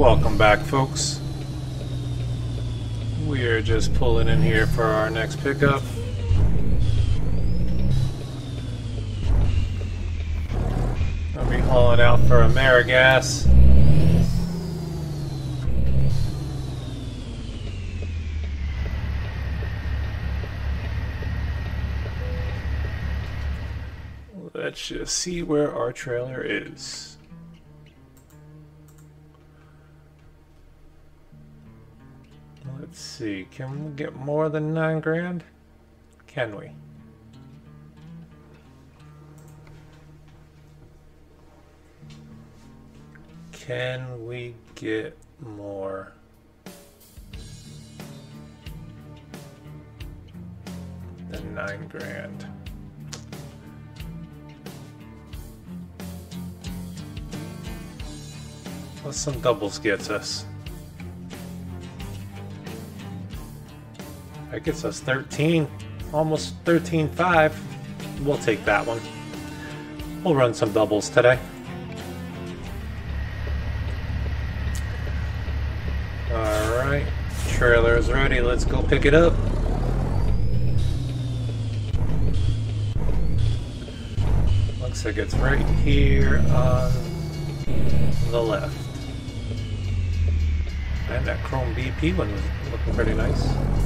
Welcome back, folks. We are just pulling in here for our next pickup. I'll be hauling out for AmeriGas. Let's just see where our trailer is. Let's see, can we get more than 9 grand? Can we? Can we get more? Than 9 grand? What's some doubles gets us? That gets us 13, almost 13.5. We'll take that one. We'll run some doubles today. Alright, trailer is ready. Let's go pick it up. Looks like it's right here on the left. And that chrome BP one was looking pretty nice.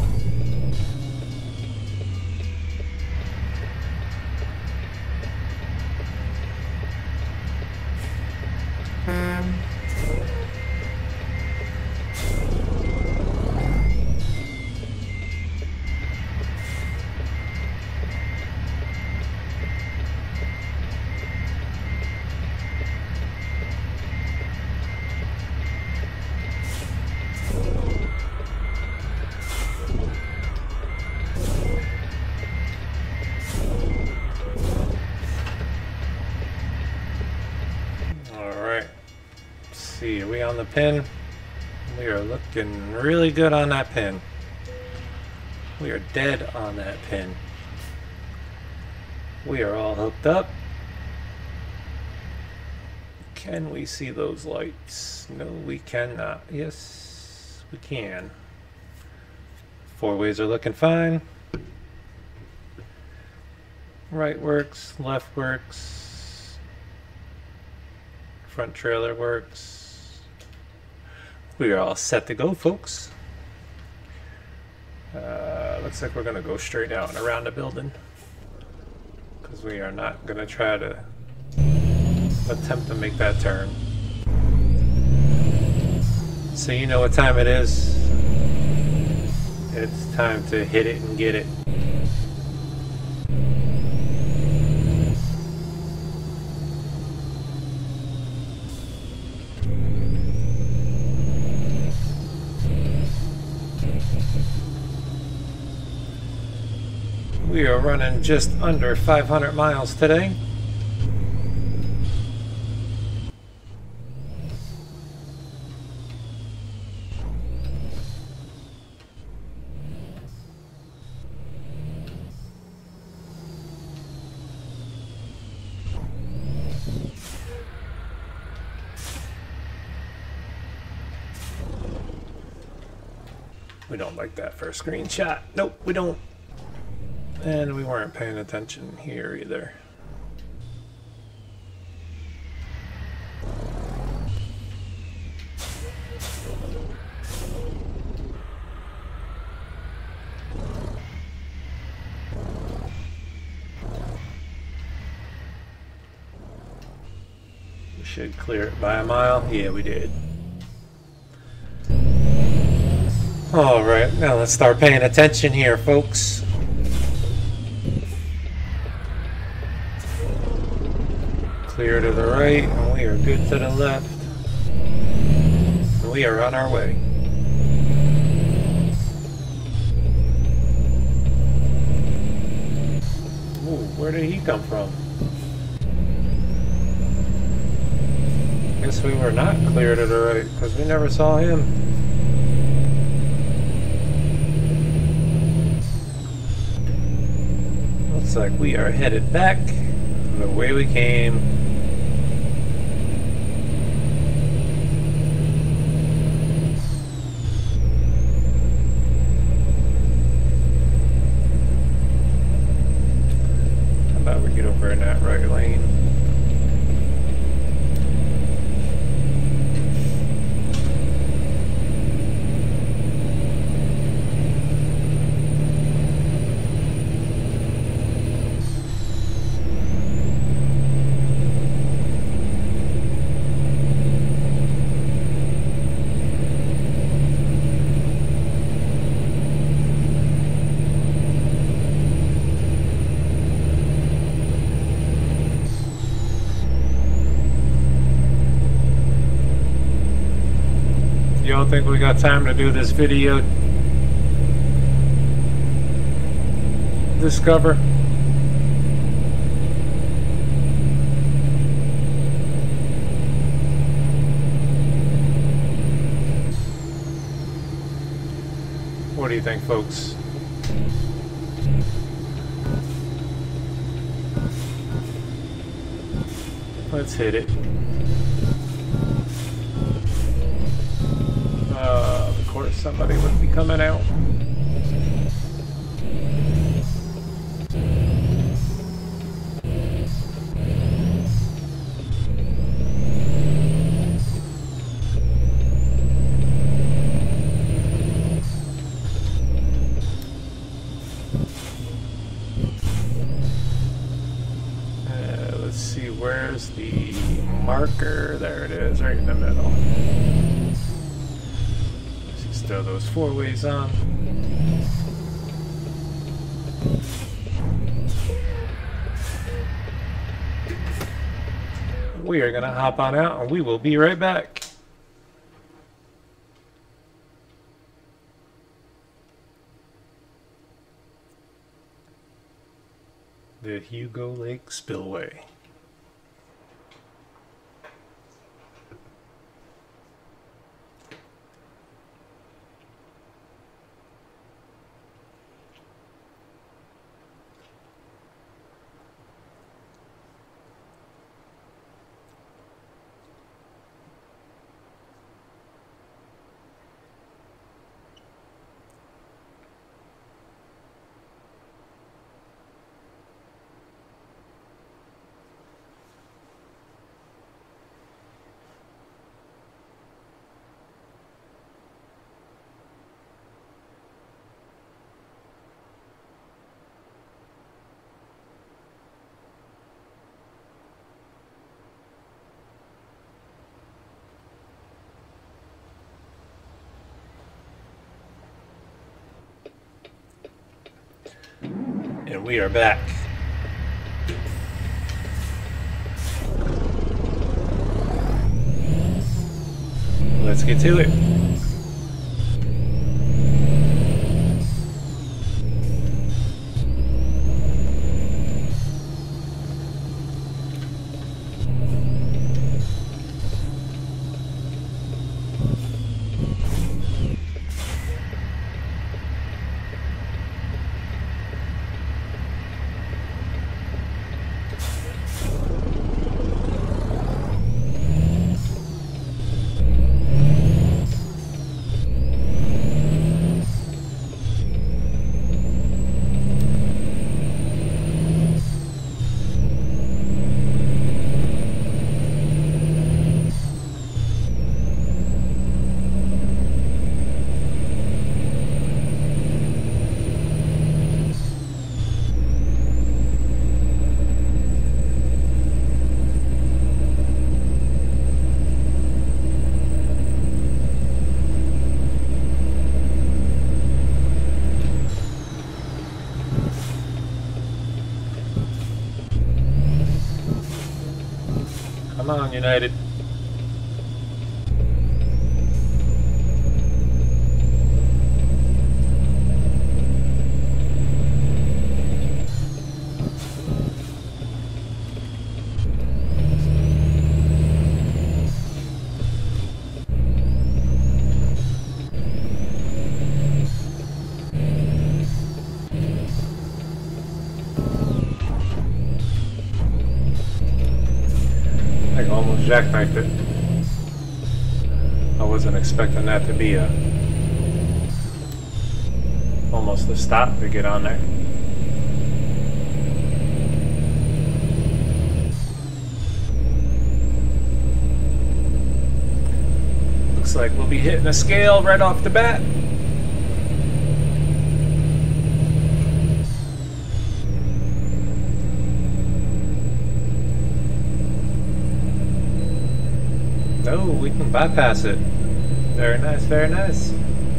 See, are we on the pin? We are looking really good on that pin. We are dead on that pin. We are all hooked up. Can we see those lights? No, we cannot. Yes, we can. 4-ways are looking fine. Right works, left works. Front trailer works. We are all set to go, folks. Looks like we're going to go straight out and around the building, because we are not going to try to attempt to make that turn. So you know what time it is. It's time to hit it and get it. We are running just under 500 miles today. We don't like that for a screenshot. Nope, we don't. And we weren't paying attention here either. We should clear it by a mile. Yeah, we did. Alright, now let's start paying attention here, folks. Clear to the right, and we are good to the left. We are on our way. Ooh, where did he come from? Guess we were not clear to the right, because we never saw him. Looks like we are headed back the way we came. get over in that right lane. Y'all think we got time to do this video discover? What do you think, folks? Let's hit it. Of course, somebody would be coming out. Let's see, where's the marker? There it is, right in the middle. Throw those four-ways on. We are gonna hop on out and we will be right back. The Hugo Lake Spillway. And we are back. Let's get to it. Come on, United. Jackknifed it. I wasn't expecting that to be almost a stop to get on there. like we'll be hitting a scale right off the bat. Oh, we can bypass it. Very nice, very nice.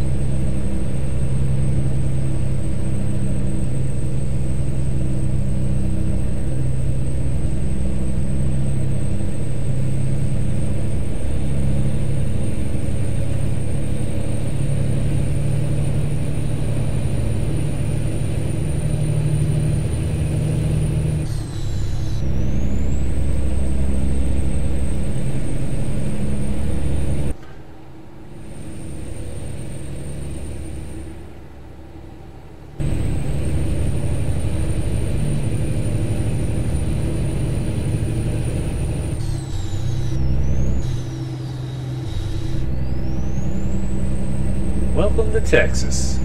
Welcome to Texas.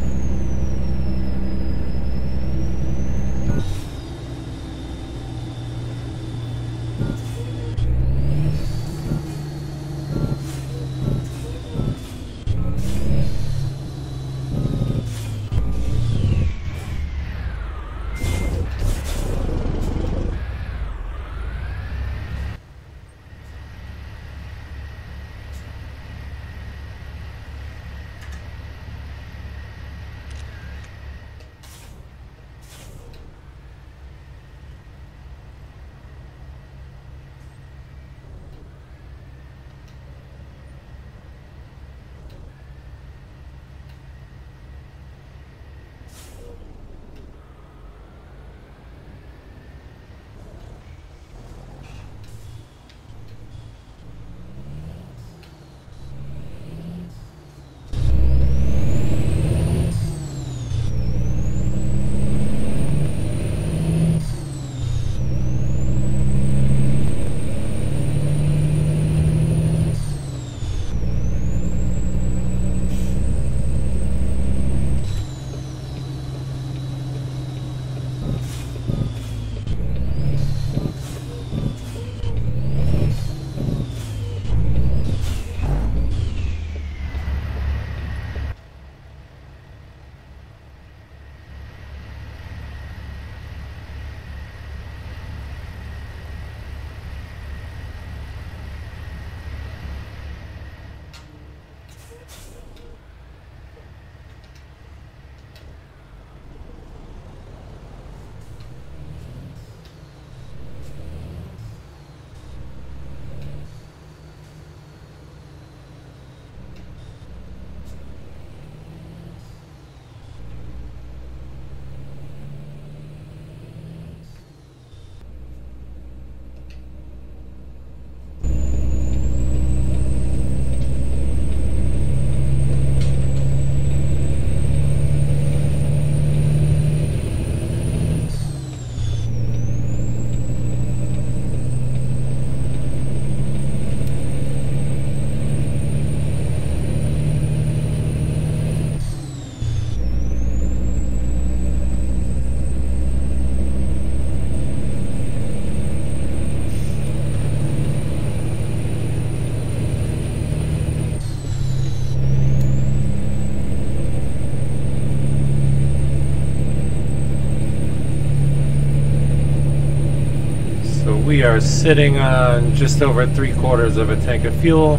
We are sitting on just over 3/4 of a tank of fuel,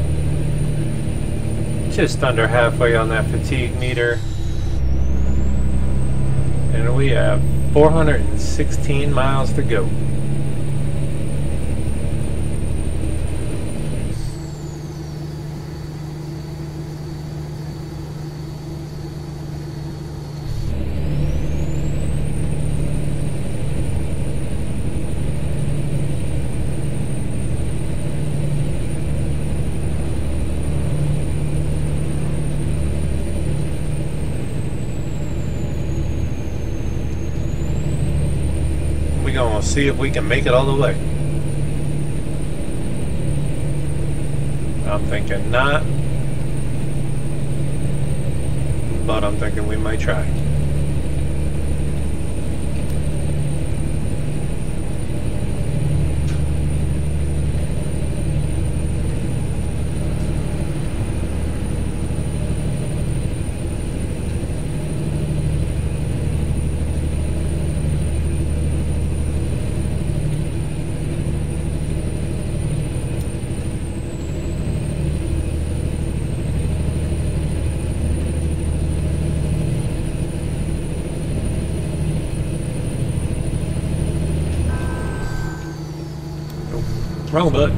just under halfway on that fatigue meter, and we have 416 miles to go. Gonna see if we can make it all the way. I'm thinking not, but I'm thinking we might try. Wrong button.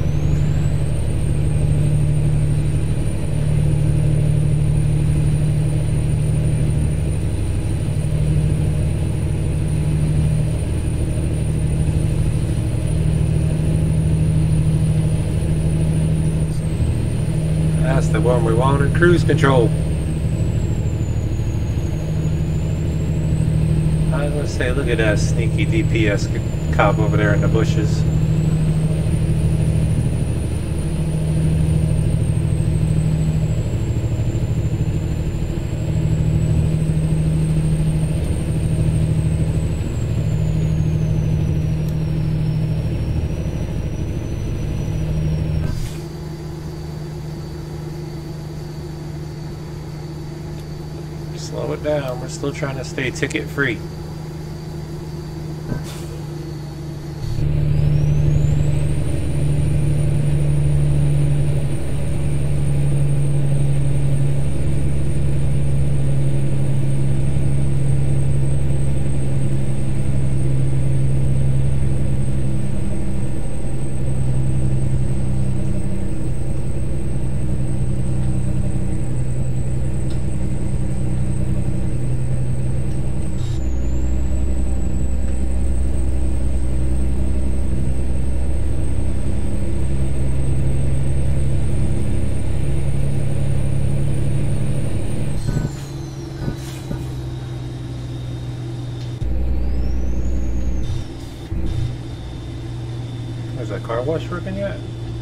That's the one we wanted. Cruise control. I was gonna say, look at that sneaky DPS cop over there in the bushes. Slow it down. We're still trying to stay ticket free. Is that car wash working yet?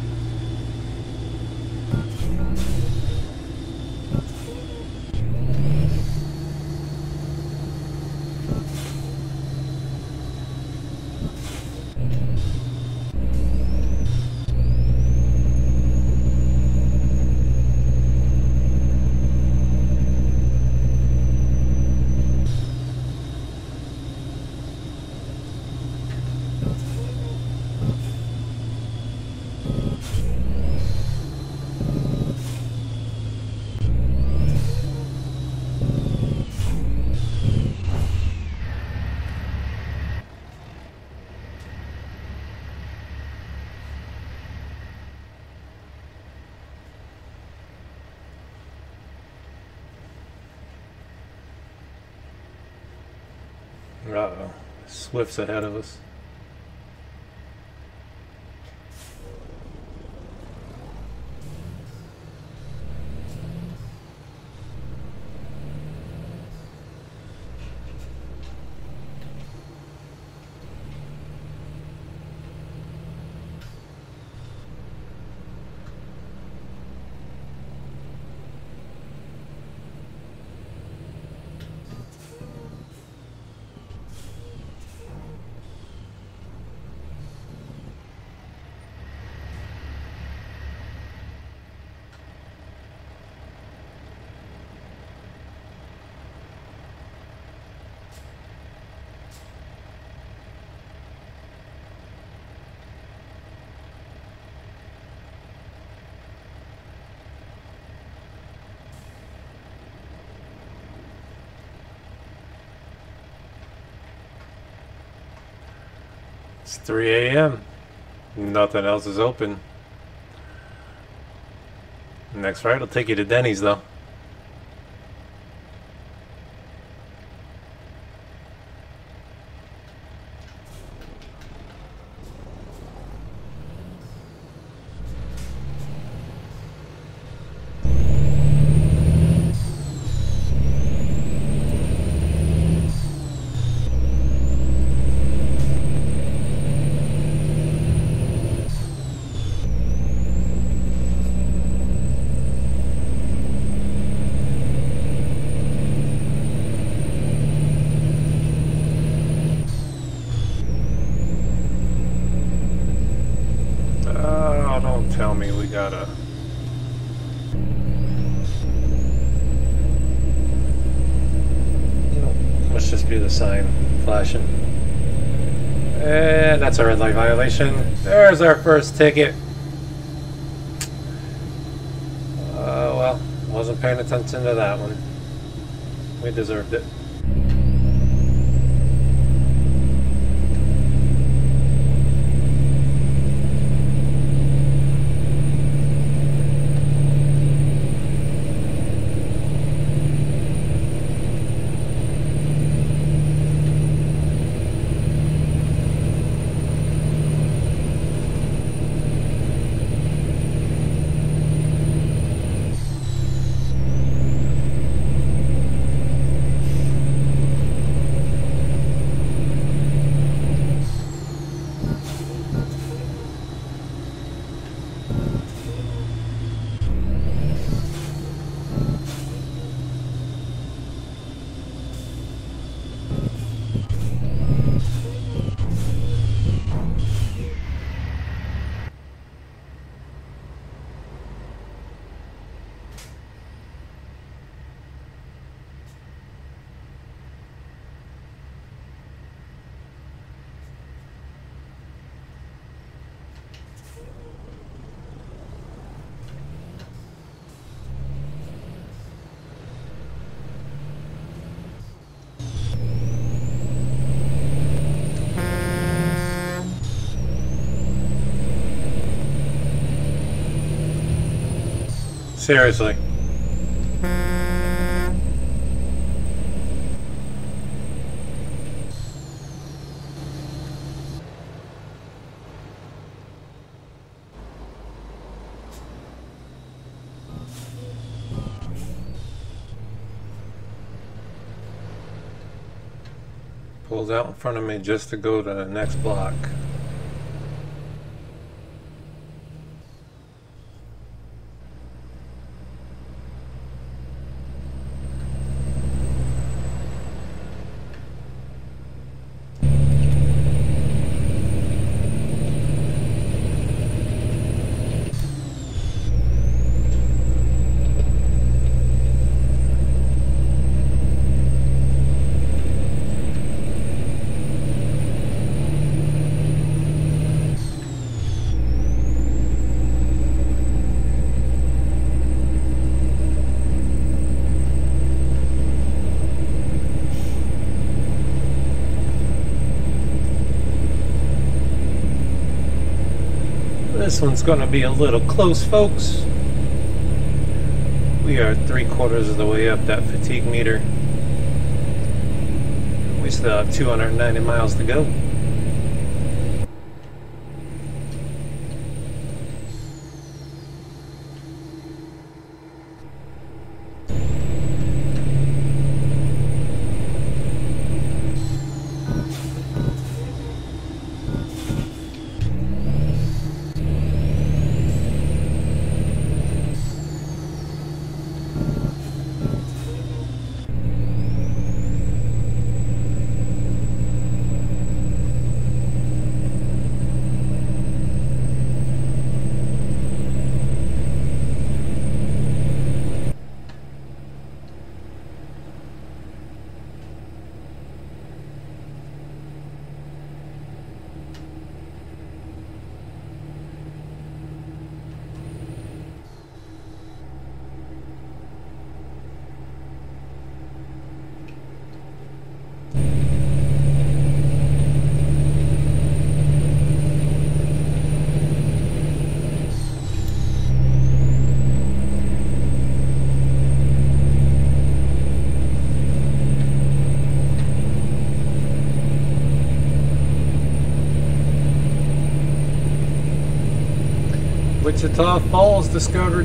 Uh-oh. Swift's ahead of us. It's 3 a.m. Nothing else is open. Next ride will take you to Denny's though. Tell me we gotta... Must just be the sign flashing. And that's a red light violation. There's our first ticket. Well, wasn't paying attention to that one. We deserved it. Seriously. Pulls out in front of me just to go to the next block. This one's going to be a little close, folks. We are 3/4 of the way up that fatigue meter. We still have 290 miles to go. Wichita Falls discovered.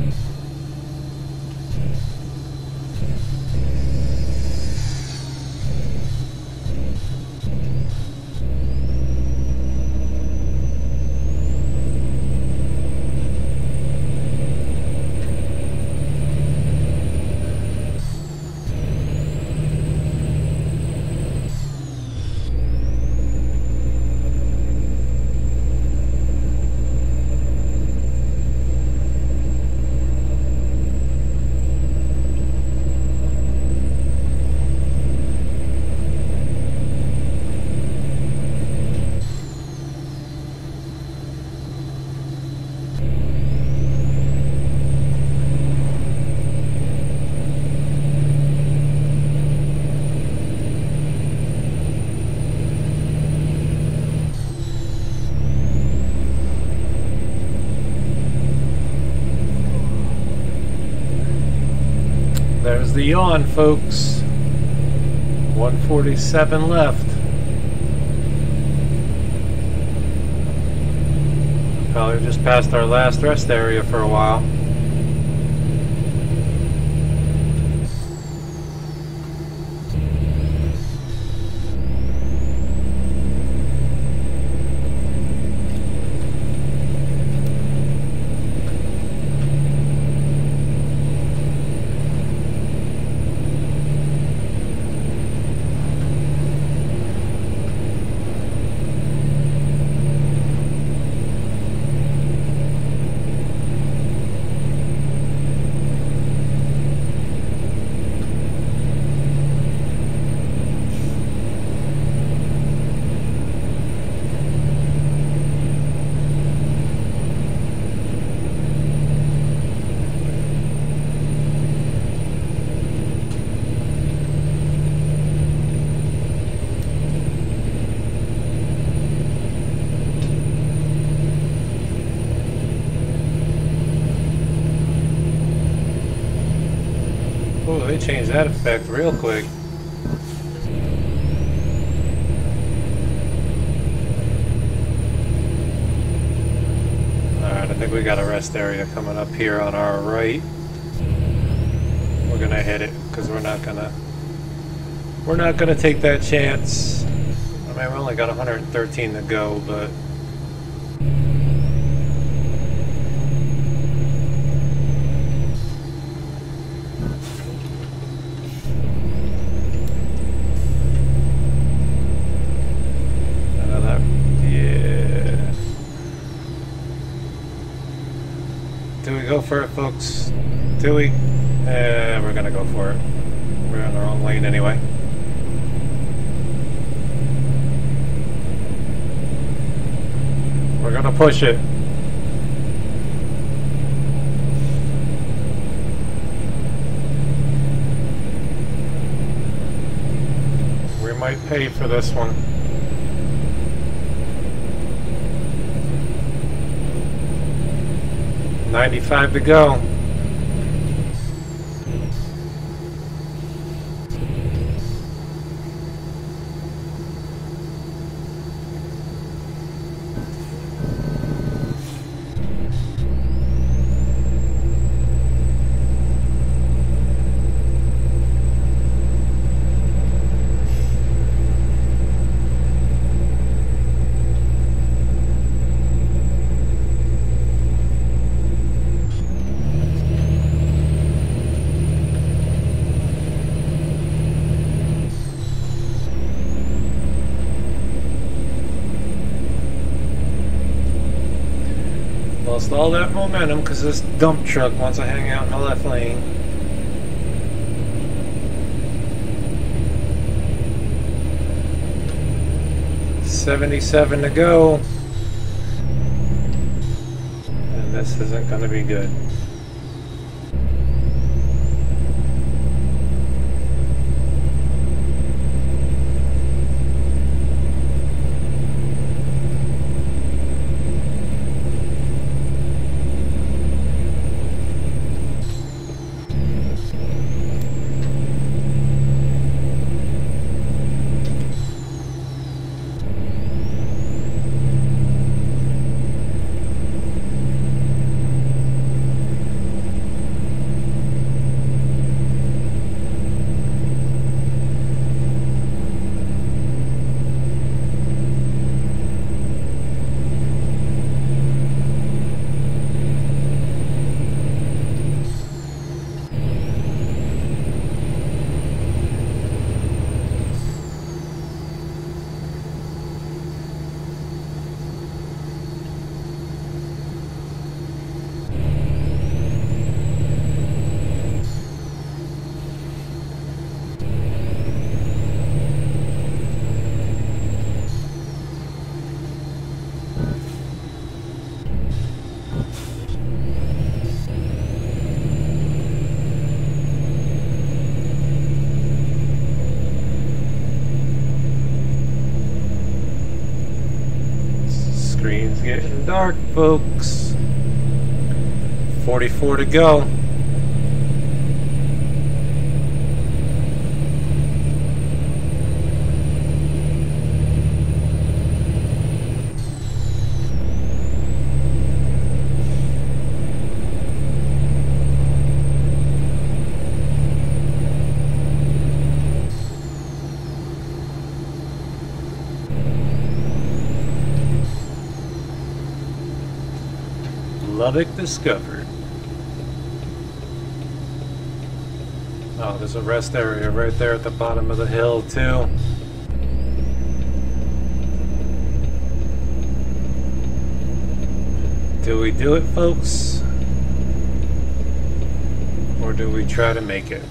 There's the yawn, folks. 147 left. Probably just passed our last rest area for a while. Oh, they changed that effect real quick. Alright, I think we got a rest area coming up here on our right. We're gonna hit it because we're not gonna take that chance. I mean, we only got 113 to go, but go for it, folks. Do we? We're gonna go for it. We're in our own lane anyway. We're gonna push it. We might pay for this one. $95 to go. Lost all that momentum because this dump truck wants to hang out in the left lane. $77 to go. And this isn't going to be good. dark, folks. 44 to go. Lubbock discovered. Oh, there's a rest area right there at the bottom of the hill, too. Do we do it, folks? Or do we try to make it?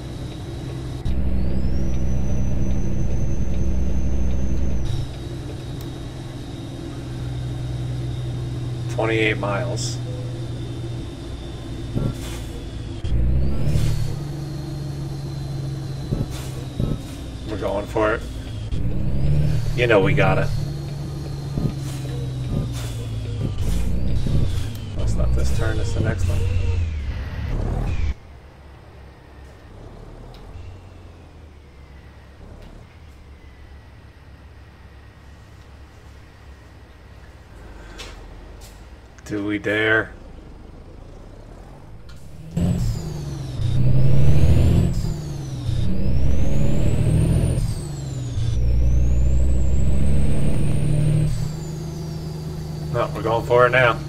"28 miles. We're going for it. You know we got it. Oh, it's not this turn, it's the next one. Do we dare? No, we're going for it now.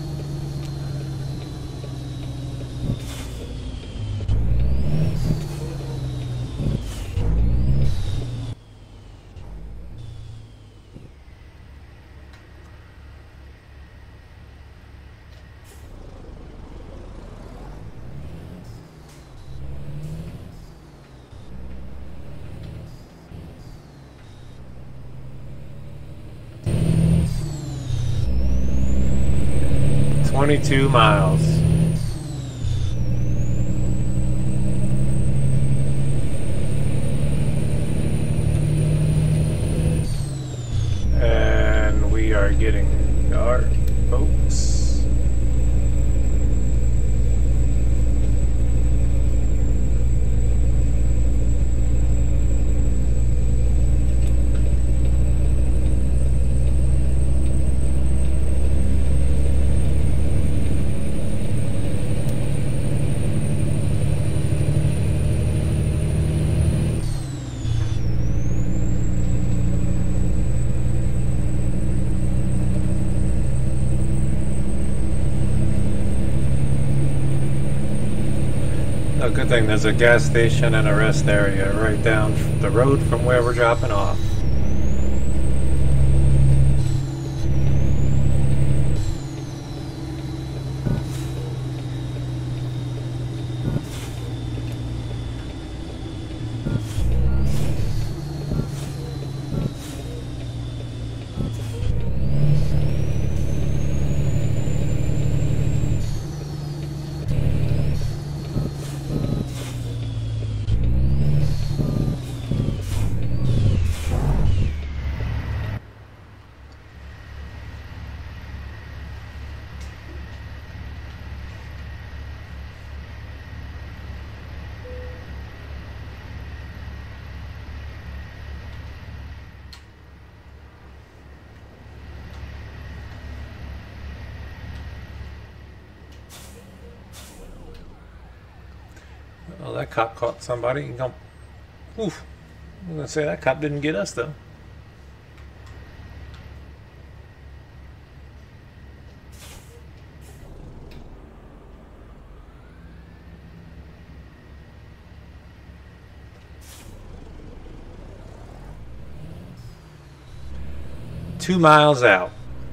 "22 miles. And we are getting dark, folks. Oh, good thing there's a gas station and a rest area right down the road from where we're dropping off. Oh, that cop caught somebody. Oof. I'm gonna say that cop didn't get us though. "2 miles out.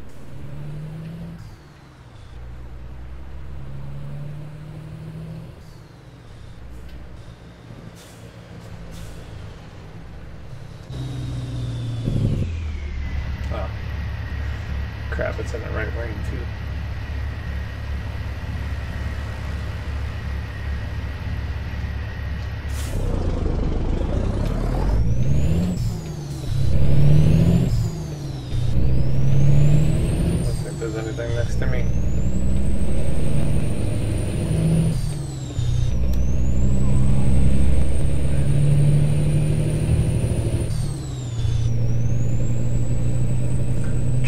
Oh. Crap, it's in the right lane too. Don't think there's anything next to me.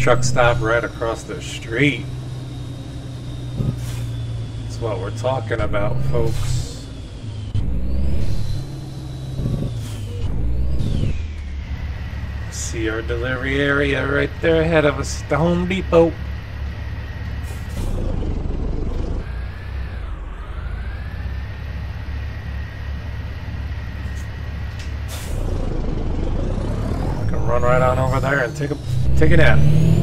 truck stop right across the street. That's what we're talking about, folks. See our delivery area right there ahead of us, the Home Depot. I can run right on over there and take a nap.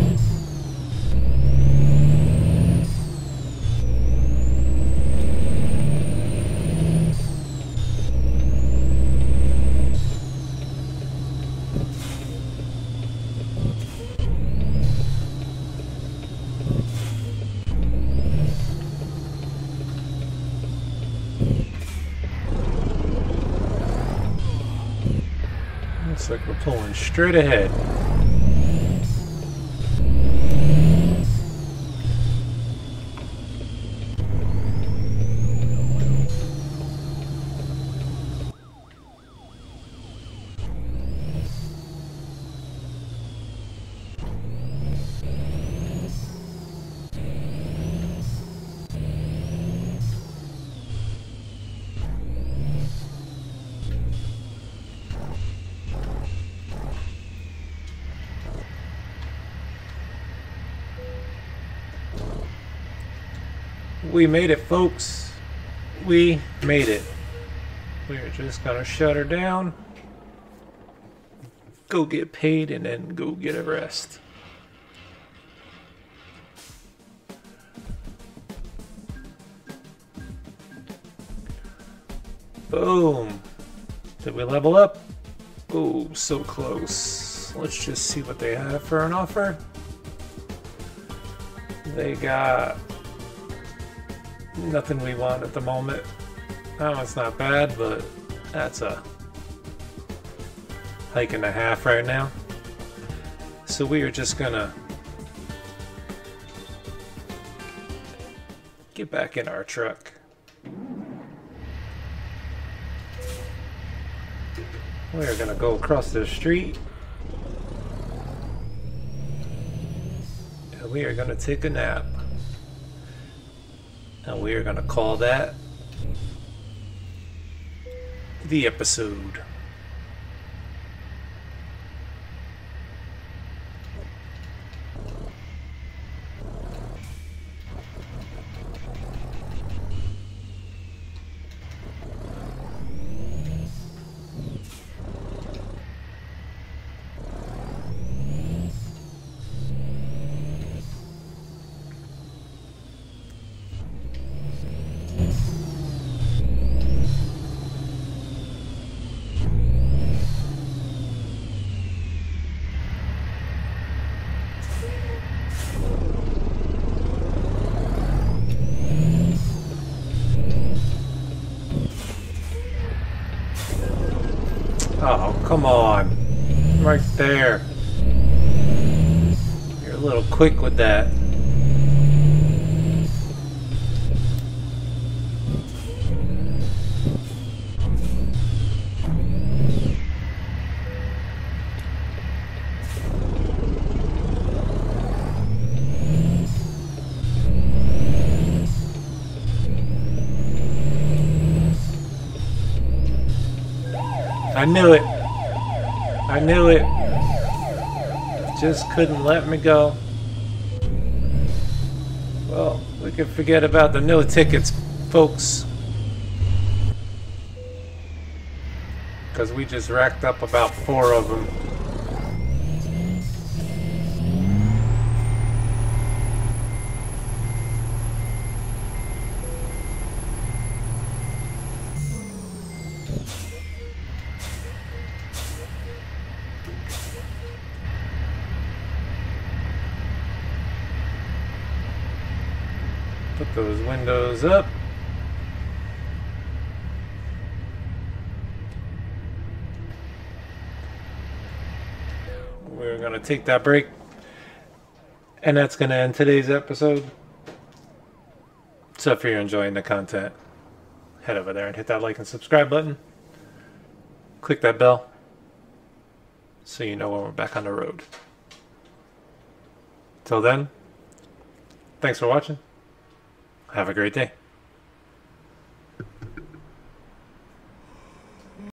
Looks like we're pulling straight ahead. We made it, folks. We made it. We're just gonna shut her down, go get paid, and then go get a rest. Boom. Did we level up? Oh, so close. Let's just see what they have for an offer. They got nothing we want at the moment. That one's not bad, but that's a hike and a half right now. So we are just gonna get back in our truck. We are gonna go across the street. And we are gonna take a nap. And we are going to call that the episode. Oh, come on. Right there. You're a little quick with that. I knew it. I knew it. Just couldn't let me go. Well, we can forget about the no tickets, folks. Because we just racked up about 4 of them. Put those windows up. We're going to take that break. And that's going to end today's episode. So if you're enjoying the content, head over there and hit that like and subscribe button. Click that bell so you know when we're back on the road. Till then, thanks for watching. Have a great day.